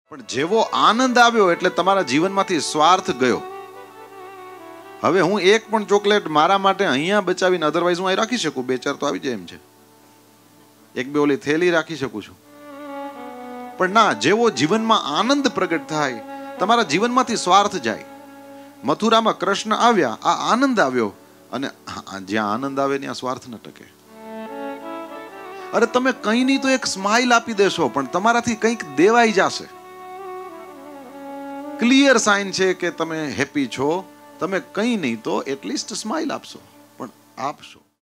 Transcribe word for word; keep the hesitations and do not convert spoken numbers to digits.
પણ જેવો આનંદ આવ્યો એટલે તમારા જીવનમાંથી સ્વાર્થ ગયો. હવે હું એક પણ ચોકલેટ મારા માટે અહીંયા બચાવીને અધરવાઇઝ હું અહીં રાખી શકું, બે ચાર તો આવી જાય એમ છે, એક બે ઓલી થેલી રાખી શકું છું. પણ ના, જેવો જીવનમાં આનંદ પ્રગટ થાય, તમારા જીવનમાંથી સ્વાર્થ જાય. મથુરામાં કૃષ્ણ આવ્યા, આ આનંદ આવ્યો, અને જ્યાં આનંદ આવે ત્યાં સ્વાર્થ ન ટકે. અરે તમે કંઈ નહીં તો એક સ્માઇલ આપી દેશો, પણ તમારાથી કંઈક દેવાઈ જશે. ક્લિયર સાઇન છે કે તમે હેપી છો. તમે કંઈ નહીં તો એટલીસ્ટ સ્માઇલ આપશો, પણ આપશો.